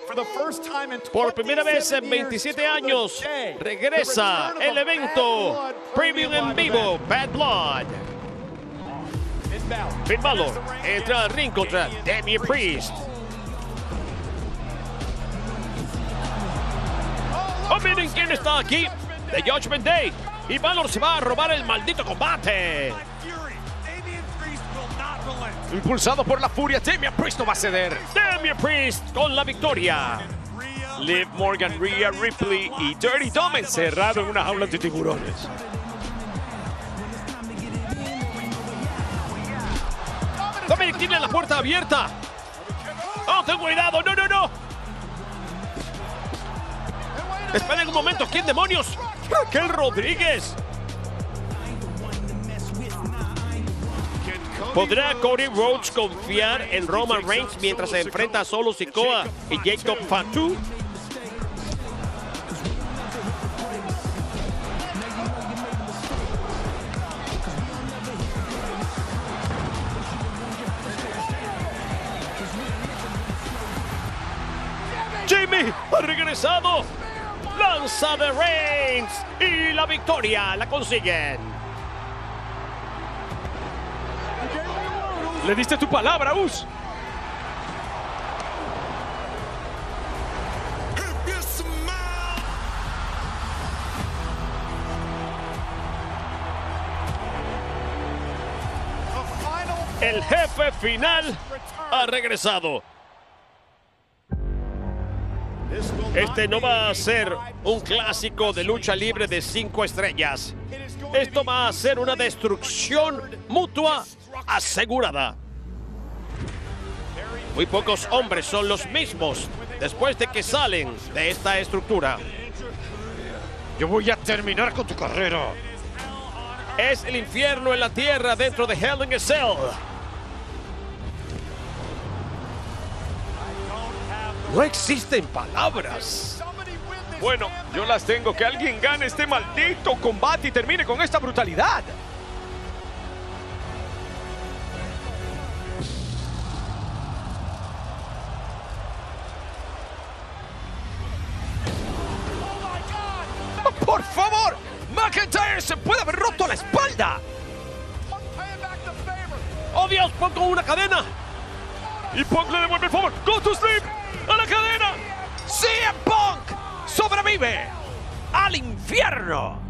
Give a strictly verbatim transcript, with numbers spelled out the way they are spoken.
Por primera vez en veintisiete años, regresa el evento Premium en vivo, Bad Blood. Finn Balor entra al ring contra Damian Priest. Oh, miren quién está aquí, The Judgment Day. Y Balor se va a robar el maldito combate. Impulsado por la furia, Damian Priest no va a ceder. Damian Priest con la victoria. Liv Morgan, Rhea Ripley y Dirty Dom encerrado en una jaula de tiburones. Dominic tiene la puerta abierta. ¡Oh, ten cuidado! ¡No, no, no! Esperen un momento, ¿quién demonios? ¡Raquel Rodríguez! ¿Podrá Cody Rhodes confiar en Roman Reigns mientras se enfrenta a Solo Sikoa y Jacob Fatu? Jimmy ha regresado. Lanza de Reigns y la victoria la consiguen. Le diste tu palabra, Us. El jefe final ha regresado. Este no va a ser un clásico de lucha libre de cinco estrellas. Esto va a ser una destrucción mutua asegurada. Muy pocos hombres son los mismos después de que salen de esta estructura. Yo voy a terminar con tu carrera. Es el infierno en la tierra dentro de Hell in a Cell. No existen palabras. Bueno, yo las tengo. Que alguien gane este maldito combate y termine con esta brutalidad. ¡Por favor! ¡McIntyre se puede haber roto la espalda! ¡Oh, Dios! ¡Punk con una cadena! Y Punk le devuelve el favor. ¡Go to sleep! ¡A la cadena! ¡C M Punk sobrevive al infierno!